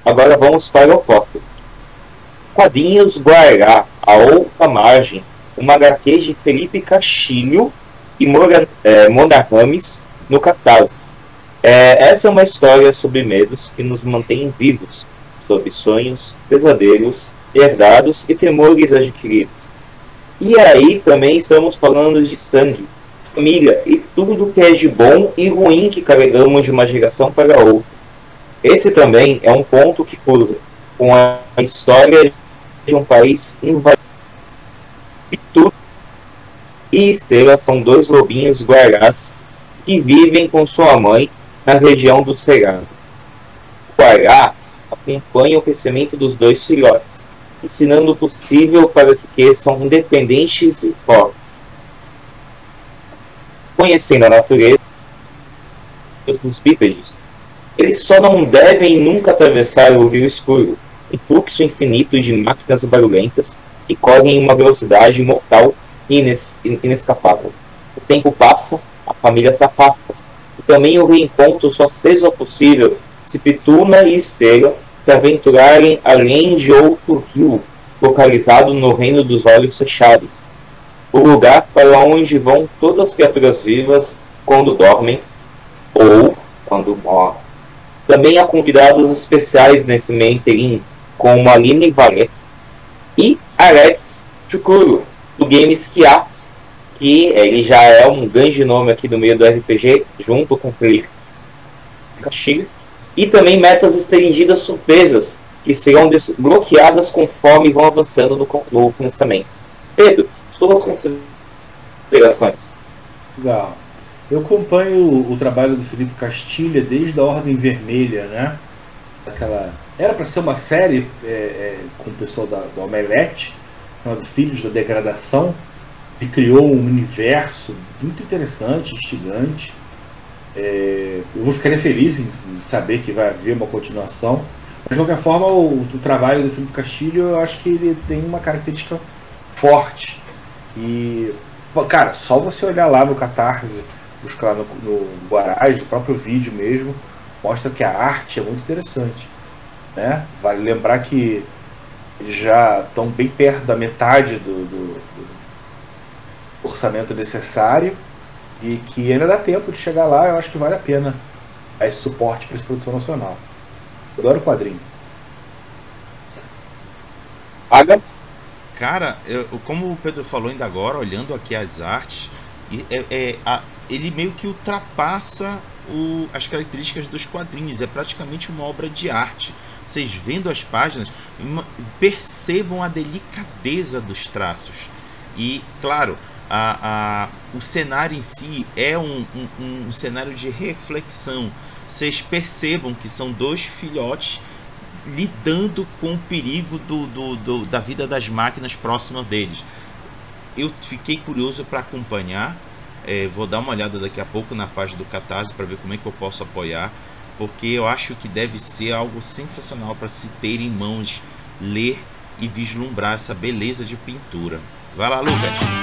Agora vamos para o foco. Quadrinhos Guará, A Outra Margem, uma HQ de Felipe Castilho e Mona Rames no Catarse. Essa é uma história sobre medos que nos mantém vivos, sobre sonhos, pesadelos, herdados e temores adquiridos. E aí também estamos falando de sangue, família e tudo que é de bom e ruim que carregamos de uma geração para outra. Esse também é um ponto que cruza com a história de um país invadido. Tudo e Estrela são dois lobinhos guarás que vivem com sua mãe na região do Cerrado. O guará acompanha o crescimento dos dois filhotes, ensinando o possível para que cresçam independentes e fortes. Conhecendo a natureza dos bípedes, eles só não devem nunca atravessar o rio escuro, um fluxo infinito de máquinas barulhentas que correm em uma velocidade mortal e inescapável. O tempo passa, a família se afasta, e também o reencontro só seja possível se Pituna e Estrela se aventurarem além de outro rio, localizado no reino dos olhos fechados, o lugar para onde vão todas as criaturas vivas quando dormem ou quando morrem. Também há convidados especiais nesse meio inteirinho, como Aline Valé e Alex Chukuru, do Games que há, que ele já é um grande nome aqui no meio do RPG, junto com o Felipe Castilho, e também metas estendidas surpresas, que serão desbloqueadas conforme vão avançando no financiamento. Pedro, suas considerações. Legal. Eu acompanho o trabalho do Felipe Castilha desde a Ordem Vermelha, né? Era para ser uma série com o pessoal do Omelete, chamado Filhos da Degradação. Ele criou um universo muito interessante, instigante. Eu ficaria feliz em saber que vai haver uma continuação. Mas, de qualquer forma, o trabalho do Felipe Castilho, eu acho que ele tem uma característica forte. E, cara, só você olhar lá no Catarse, buscar lá no Guarás, no próprio vídeo mesmo, mostra que a arte é muito interessante, né? Vale lembrar que eles já estão bem perto da metade do orçamento necessário e que ainda dá tempo de chegar lá. Eu acho que vale a pena dar esse suporte para essa produção nacional. Eu adoro quadrinho. Aga? Cara, como o Pedro falou ainda agora, olhando aqui as artes, ele meio que ultrapassa as características dos quadrinhos. É praticamente uma obra de arte. Vocês vendo as páginas, percebam a delicadeza dos traços. E, claro, o cenário em si é um cenário de reflexão. Vocês percebam que são dois filhotes lidando com o perigo da vida das máquinas próximas deles. Eu fiquei curioso para acompanhar. Vou dar uma olhada daqui a pouco na página do Catarse para ver como é que eu posso apoiar, porque eu acho que deve ser algo sensacional para se ter em mãos, ler e vislumbrar essa beleza de pintura. Vai lá, Lucas!